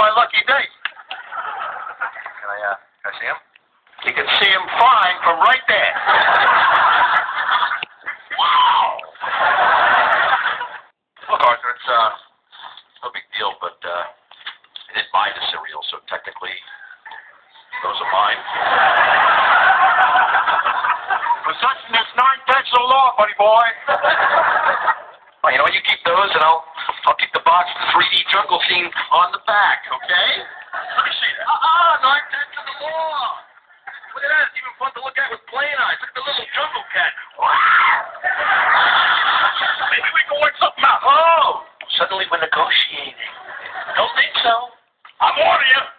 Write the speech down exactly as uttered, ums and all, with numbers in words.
my lucky day. Can I, uh, can I see him? You can see him fine from right there. Wow! Look, Arthur, it's, uh, no big deal, but, uh, I did buy the cereal, so technically, those are mine. Possession is nine-tenths of the law, buddy boy. Well, you know what? You keep those, and I'll, I'll keep the box with the three D jungle theme on the back, okay? Let me see that. Uh-uh, nine-tenths of the law. Look at that. It's even fun to look at with plain eyes. Look at the little jungle cat. Maybe we can work something out. Oh, suddenly we're negotiating. Don't think so. I'm warning you.